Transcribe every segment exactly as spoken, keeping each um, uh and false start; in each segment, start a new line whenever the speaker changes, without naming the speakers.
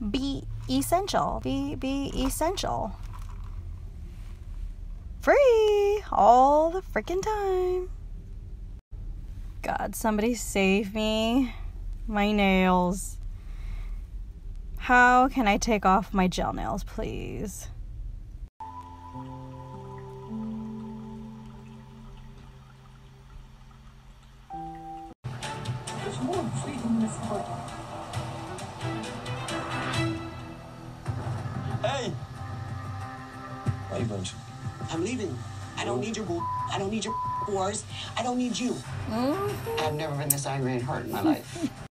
be essential. Be be essential. Free all the freaking time. God, somebody save me. My nails. How can I take off my gel nails, please?
There's more freedom in this world.
Hey! Why are you bunch?
I'm leaving. I don't need your bull. I don't need your wars. I don't need you. Mm-hmm. I've never been this angry and hurt in my life.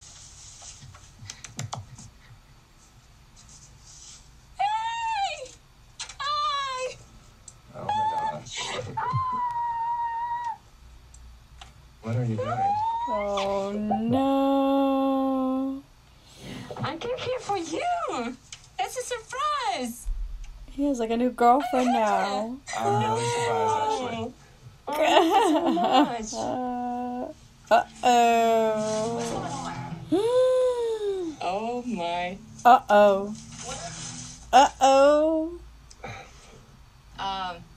Hey! Hi!
Oh my gosh. What are you doing?
Oh no.
I came here for you. That's a surprise.
He has like a new girlfriend now.
I'm really surprised, actually.
Oh, thank you so much.
Uh, uh-oh.
Oh my.
Uh-oh. Uh-oh.
Um.